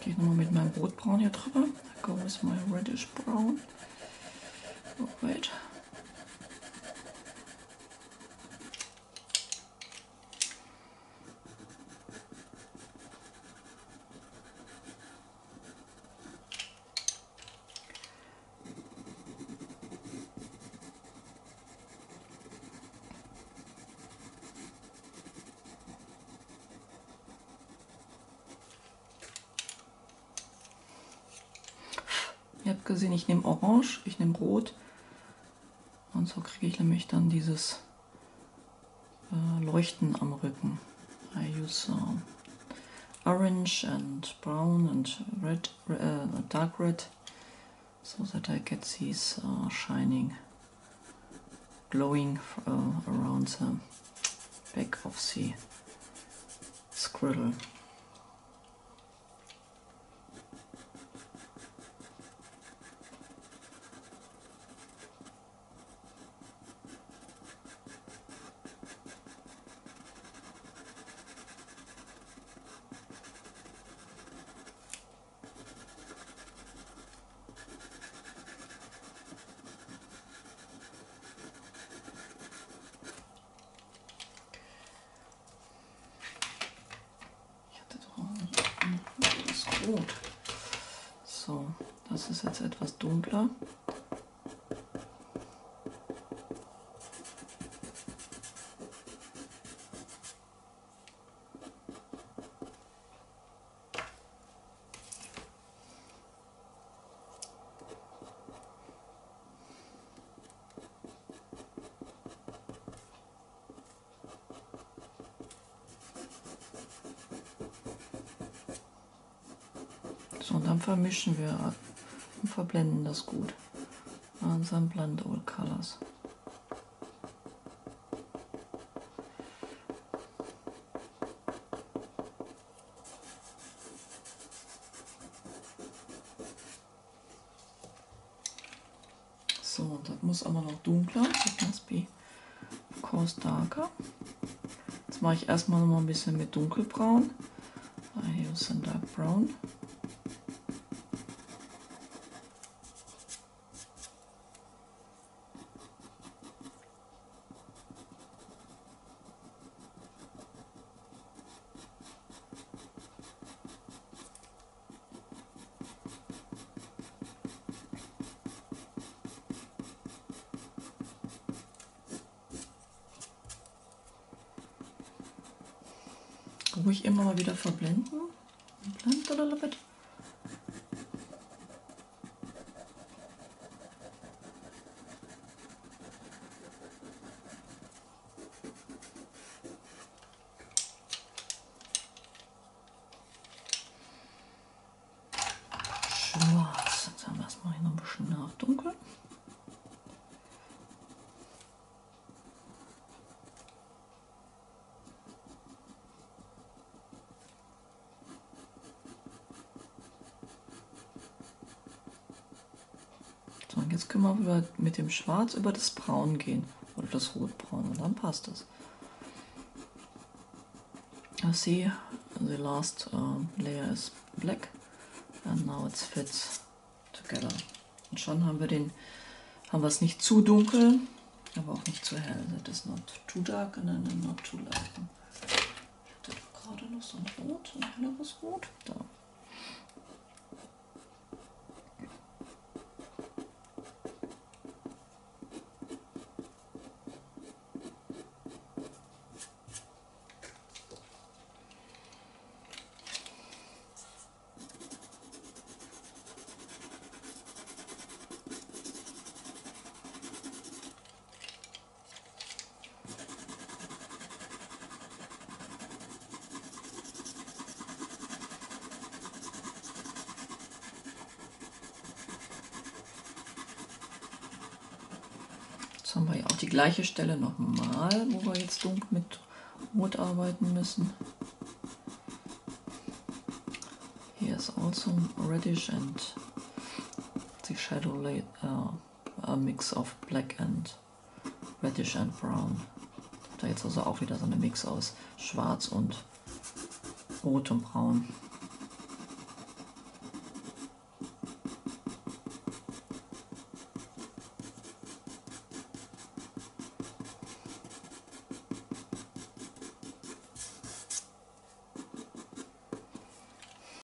Gehe ich nochmal mit meinem Rotbraun hier drüber. Go with my reddish brown. Oh, wait. Ihr habt gesehen, ich nehme Orange, ich nehme Rot und so kriege ich nämlich dann dieses Leuchten am Rücken. I use orange and brown and red, dark red, so that I get these shining, glowing around the back of the squirrel. Rot. So, das ist jetzt etwas dunkler. So, und dann vermischen wir und verblenden das gut. Und dann blend all colors. So, das muss aber noch dunkler. It must be, of course, darker. Jetzt mache ich erstmal noch mal ein bisschen mit dunkelbraun. I use some dark brown. Ruhig immer mal wieder verblenden. Blend a little bit. Schwarz. Jetzt haben wir es mal noch ein bisschen nachdunkeln. So, und jetzt können wir mit dem Schwarz über das Braun gehen. Oder das Rotbraun. Und dann passt es. I see the last layer is black. And now it fits together. Und schon haben wir es nicht zu dunkel, aber auch nicht zu hell. That is not too dark and then not too light. Ich hatte doch gerade noch so ein Rot, ein helleres Rot. Da. Jetzt haben wir ja auch die gleiche Stelle nochmal, wo wir jetzt dunkel mit Rot arbeiten müssen. Here is also reddish and the shadow laid a mix of black and reddish and brown. Da jetzt also auch wieder so eine Mix aus Schwarz und Rot und Braun.